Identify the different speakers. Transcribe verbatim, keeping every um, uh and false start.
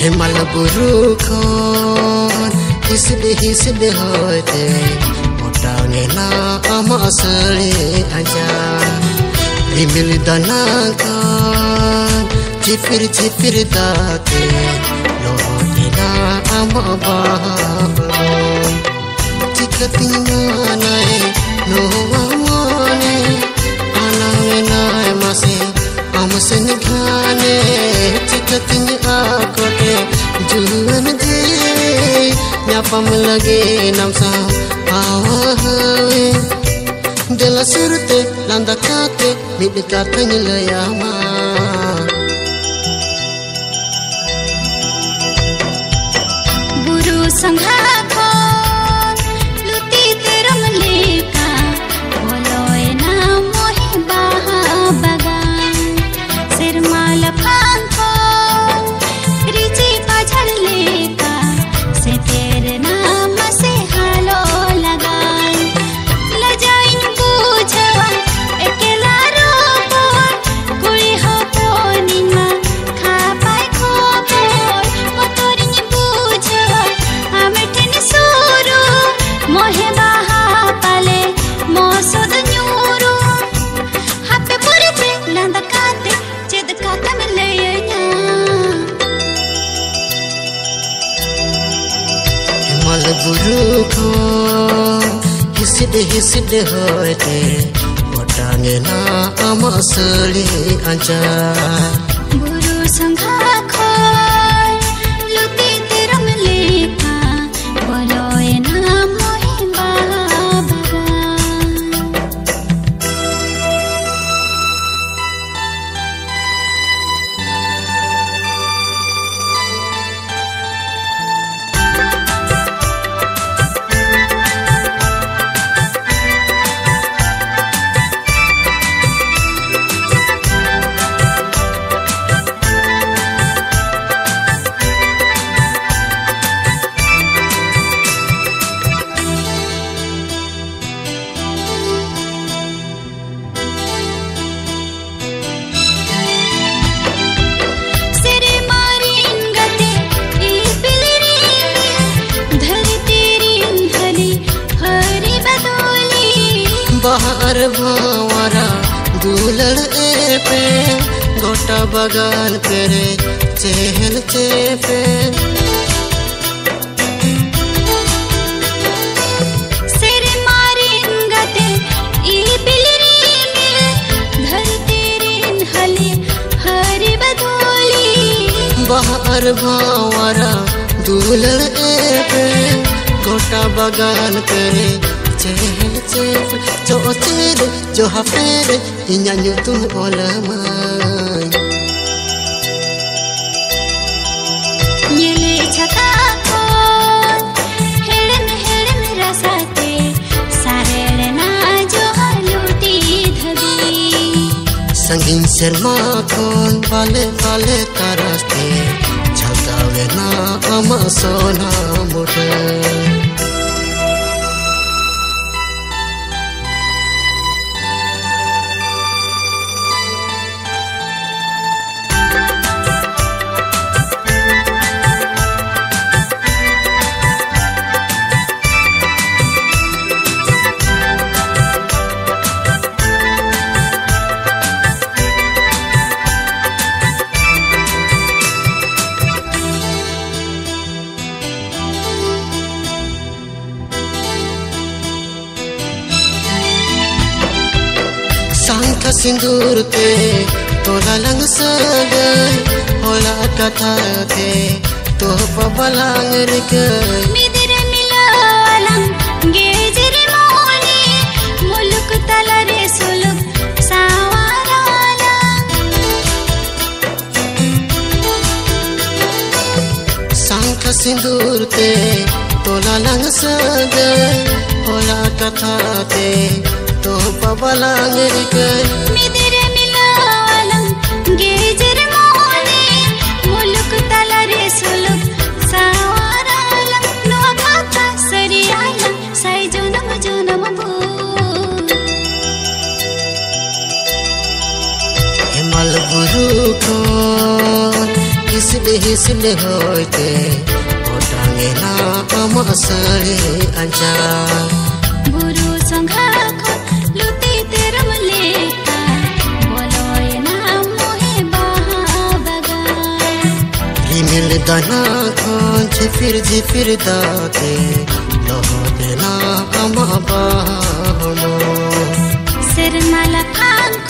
Speaker 1: Hemal buru kon hisde hisde hote otangena ama asli aja rimil danakan cipir cipir date lohina ama bahon cikatina nai no amane anangena mase amsen khane cikatina akote juan je nyapam lage namsa awahe dela surte landa kate midikatanya layama
Speaker 2: buru sangha kon luti teram leka boloy na mohi baha bagan sirmal phan kon richi pajhal leka se tere naam se halo lagan lajain bujhawa ekela robor kuri ho ponima kha pai khobor motorin bujhawa ametin suru mohe baha pale mosod nyuru hape purte landa kate ched kata mileyanya
Speaker 1: Hemal buru kon hisde hisde hote otangena ama asli aja
Speaker 2: buru sangha khoi luti teram leka boloy na mohi baha bagan sere marin gate e piliri dharti rin hali hari badoli
Speaker 1: bahar bhawara dulad e pe gota bagan kare chehel chepe
Speaker 2: sere marin gate e piliri dharti rin hali hari badoli
Speaker 1: bahar bhawara dulad e pe gota bagan kare chehel chepe jo tere jo hafere inya nyutum olamai
Speaker 2: nyele chaka kon helen helen rasate sarele na jo luti dhabi
Speaker 1: sangin serma kon bale bale taraste chhatawe na ama sona mute Sangka sindur te tola lang sagai hola kata te to pabalang rekai
Speaker 2: midire milalang gejere moni muluk talare suluk sawarala
Speaker 1: Sangka sindur te tola lang sagai hola kata te to pabalang rekai
Speaker 2: midire milalang gejere moni muluk talare suluk sawarala no kata sariyala sai jonam jonam bu
Speaker 1: Hemal buru kon हिसले हिसले होते ओटांगेना आमा साड़ी अंजा
Speaker 2: बुरु संघाको लुती तेरम लेका बोलोए ना मोहे बहाबगा
Speaker 1: रिमिल दाना खान झिफिर झिफिर दाते लोहो देना आमा बाहमो
Speaker 2: सिरमाला खान